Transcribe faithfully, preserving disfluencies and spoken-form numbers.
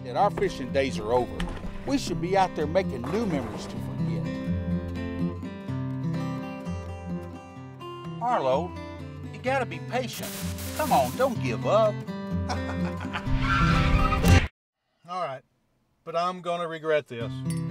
that our fishing days are over. We should be out there making new memories to forget. Arlo, you gotta be patient. Come on, don't give up. All right, but I'm gonna regret this.